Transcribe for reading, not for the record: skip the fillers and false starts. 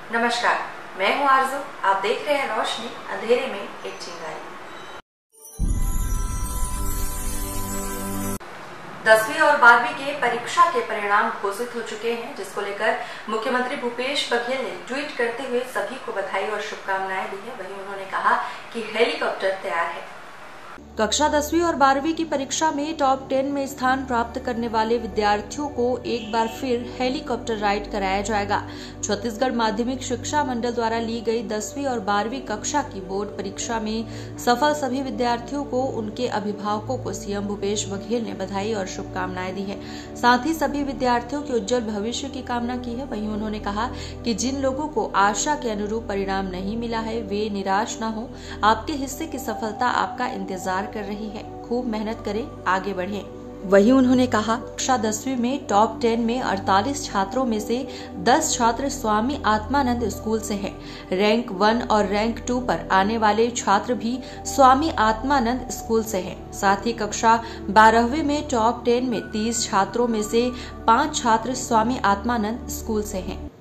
नमस्कार, मैं हूं आरजू। आप देख रहे हैं रोशनी, अंधेरे में एक चिंगारी। 10वीं और 12वीं के परीक्षा के परिणाम घोषित हो चुके हैं, जिसको लेकर मुख्यमंत्री भूपेश बघेल ने ट्वीट करते हुए सभी को बधाई और शुभकामनाएं दी है। वहीं उन्होंने कहा कि हेलीकॉप्टर तैयार है। कक्षा 10वीं और 12वीं की परीक्षा में टॉप 10 में स्थान प्राप्त करने वाले विद्यार्थियों को एक बार फिर हेलीकॉप्टर राइड कराया जाएगा। छत्तीसगढ़ माध्यमिक शिक्षा मंडल द्वारा ली गई 10वीं और 12वीं कक्षा की बोर्ड परीक्षा में सफल सभी विद्यार्थियों को उनके अभिभावकों को सीएम भूपेश बघेल ने बधाई और शुभकामनाएं दी है। साथ ही सभी विद्यार्थियों के उज्जवल भविष्य की कामना की है। वहीं उन्होंने कहा कि जिन लोगों को आशा के अनुरूप परिणाम नहीं मिला है वे निराश न हो। आपके हिस्से की सफलता आपका इंतजार कर रही है। खूब मेहनत करें, आगे बढ़ें। वहीं उन्होंने कहा कक्षा 10वीं में टॉप 10 में 48 छात्रों में से 10 छात्र स्वामी आत्मानंद स्कूल से हैं। रैंक 1 और रैंक 2 पर आने वाले छात्र भी स्वामी आत्मानंद स्कूल से हैं। साथ ही कक्षा 12वीं में टॉप 10 में 30 छात्रों में से 5 छात्र स्वामी आत्मानंद स्कूल से हैं।